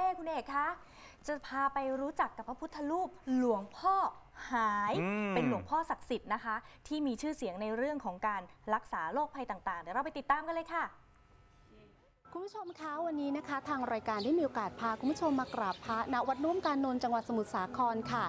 ป้คุณเอกคะจะพาไปรู้จักกับพระพุทธรูปหลวงพ่อหายเป็นหลวงพ่อศักดิ์สิทธิ์นะคะที่มีชื่อเสียงในเรื่องของการรักษาโรคภัยต่างๆเดี๋ยวเราไปติดตามกันเลยค่ะคุณผู้ชมคะวันนี้นะคะทางรายการได้มีโอกาสพาคุณผู้ชมมากราบพระณวัดนุ่มกาญจนจังหวัดสมุทรสาครค่ะ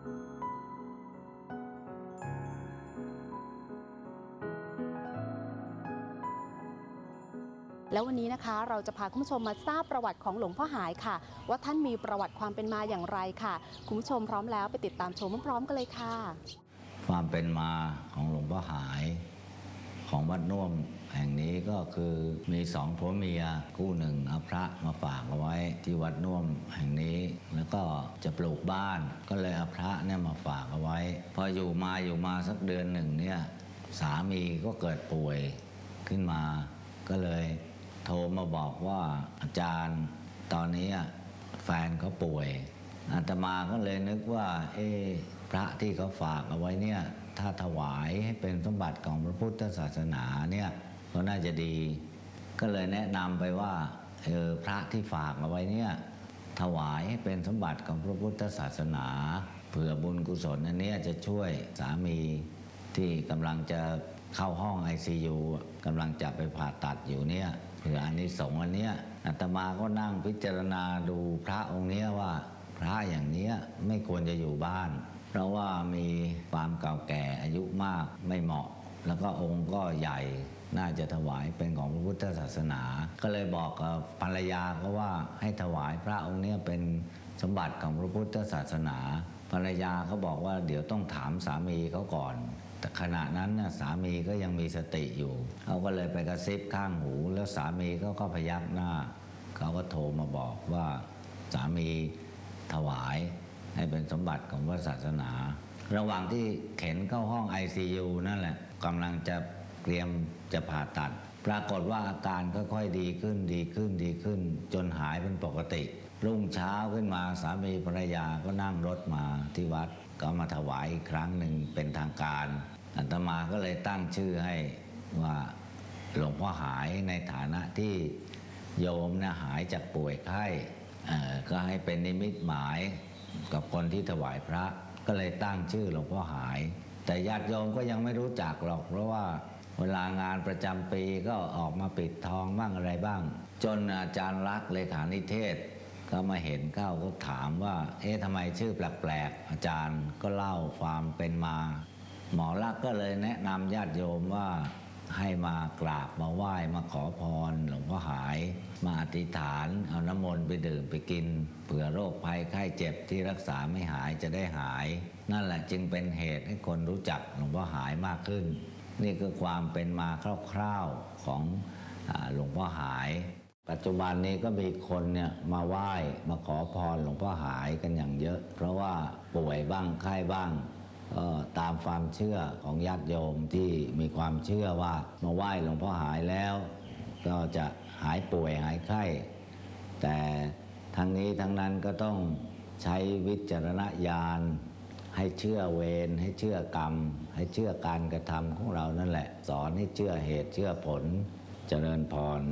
แล้ววันนี้นะคะเราจะพาคุณผู้ชมมาทราบประวัติของหลวงพ่อหายค่ะว่าท่านมีประวัติความเป็นมาอย่างไรค่ะคุณผู้ชมพร้อมแล้วไปติดตามชมพร้อมๆกันเลยค่ะความเป็นมาของหลวงพ่อหายของวัดน่วมแห่งนี้ก็คือมีสองผัวเมียคู่หนึ่งเอาพระมาฝากเอาไว้ที่วัดน่วมแห่งนี้แล้วก็จะปลูกบ้านก็เลยเอาพระเนี่ยมาฝากเอาไว้พออยู่มาสักเดือนหนึ่งเนี่ยสามีก็เกิดป่วยขึ้นมาก็เลยโทรมาบอกว่าอาจารย์ตอนนี้แฟนเขาป่วยอาตมาก็เลยนึกว่าพระที่เขาฝากเอาไว้เนี่ยถ้าถวายให้เป็นสมบัติของพระพุทธศาสนาเนี่ยก็น่าจะดีก็เลยแนะนำไปว่าพระที่ฝากเอาไว้เนี่ยถวายให้เป็นสมบัติของพระพุทธศาสนาเผื่อบุญกุศลอันนี้จะช่วยสามีที่กำลังจะเข้าห้อง ICU กำลังจะไปผ่าตัดอยู่เนี่ยเผื่ออานิสงส์อันเนี้ยอาตมาก็นั่งพิจารณาดูพระองค์นี้ว่าพระอย่างนี้ไม่ควรจะอยู่บ้านเพราะว่ามีความเก่าแก่อายุมากไม่เหมาะแล้วก็องค์ก็ใหญ่น่าจะถวายเป็นของพระพุทธศาสนาก็เลยบอกกับภรรยาก็ว่าให้ถวายพระองค์นี้เป็นสมบัติของพระพุทธศาสนาภรรยาเขาบอกว่าเดี๋ยวต้องถามสามีเขาก่อนแต่ขณะนั้นสามีก็ยังมีสติอยู่เขาก็เลยไปกระซิบข้างหูแล้วสามีก็พยักหน้าเขาก็โทรมาบอกว่าสามีถวายให้เป็นสมบัติของพระศาสนาระหว่างที่เข็นเข้าห้อง ICU นั่นแหละกำลังจะเตรียมจะผ่าตัดปรากฏว่าอาการค่อยๆดีขึ้นจนหายเป็นปกติรุ่งเช้าขึ้นมาสามีภรรยาก็นั่งรถมาที่วัดก็มาถวายอีกครั้งหนึ่งเป็นทางการอาตมาก็เลยตั้งชื่อให้ว่าหลวงพ่อหายในฐานะที่โยมหายจากป่วยไข้ก็ให้เป็นนิมิตหมายกับคนที่ถวายพระก็เลยตั้งชื่อหลวงพ่อหายแต่ญาติโยมก็ยังไม่รู้จักหรอกเพราะว่าเวลางานประจำปีก็ออกมาปิดทองบ้างอะไรบ้างจนอาจารย์รักษ์เลขานิเทศก็มาเห็นเข้าก็ถามว่าทำไมชื่อแปลกๆอาจารย์ก็เล่าความเป็นมาหมอรักษ์ก็เลยแนะนำญาติโยมว่าให้มากราบมาไหว้มาขอพรหลวงพ่อหายมาอธิษฐานเอาน้ำมนต์ไปดื่มไปกินเผื่อโรคภัยไข้เจ็บที่รักษาไม่หายจะได้หายนั่นแหละจึงเป็นเหตุให้คนรู้จักหลวงพ่อหายมากขึ้นนี่คือความเป็นมาคร่าวๆของหลวงพ่อหายปัจจุบันนี้ก็มีคนเนี่ยมาไหว้มาขอพรหลวงพ่อหายกันอย่างเยอะเพราะว่าป่วยบ้างไข้บ้างก็ตามความเชื่อของญาติโยมที่มีความเชื่อว่ามาไหว้หลวงพ่อหายแล้วก็จะหายป่วยหายไข้แต่ทั้งนี้ทั้งนั้นก็ต้องใช้วิจารณญาณให้เชื่อเวรให้เชื่อกรรมให้เชื่อการกระทำของเรานั่นแหละสอนให้เชื่อเหตุเชื่อผลเจริญพร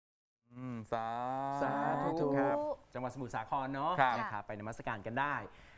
สาธุครับจังหวัดสมุทรสาครเนาะนะครับไปนมัสการกันได้